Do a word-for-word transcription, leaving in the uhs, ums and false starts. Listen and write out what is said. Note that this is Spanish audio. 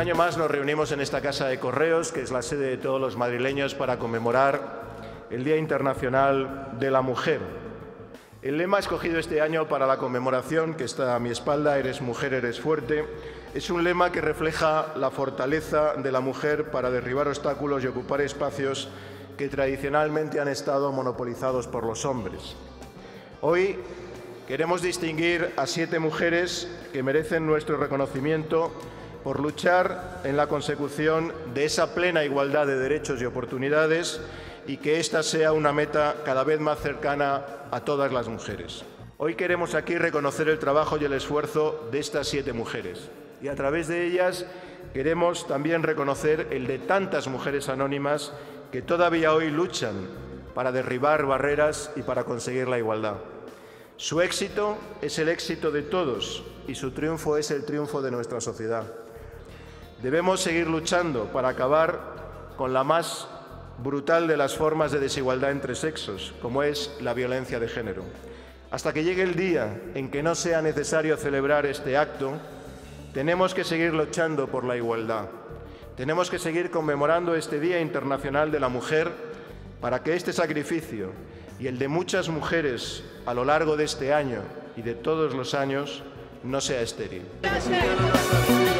año más nos reunimos en esta Casa de Correos, que es la sede de todos los madrileños, para conmemorar el Día Internacional de la Mujer. El lema escogido este año para la conmemoración, que está a mi espalda, «Eres mujer, eres fuerte», es un lema que refleja la fortaleza de la mujer para derribar obstáculos y ocupar espacios que tradicionalmente han estado monopolizados por los hombres. Hoy queremos distinguir a siete mujeres que merecen nuestro reconocimiento por luchar en la consecución de esa plena igualdad de derechos y oportunidades y que ésta sea una meta cada vez más cercana a todas las mujeres. Hoy queremos aquí reconocer el trabajo y el esfuerzo de estas siete mujeres y a través de ellas queremos también reconocer el de tantas mujeres anónimas que todavía hoy luchan para derribar barreras y para conseguir la igualdad. Su éxito es el éxito de todos y su triunfo es el triunfo de nuestra sociedad. Debemos seguir luchando para acabar con la más brutal de las formas de desigualdad entre sexos, como es la violencia de género. Hasta que llegue el día en que no sea necesario celebrar este acto, tenemos que seguir luchando por la igualdad. Tenemos que seguir conmemorando este Día Internacional de la Mujer para que este sacrificio y el de muchas mujeres a lo largo de este año y de todos los años no sea estéril.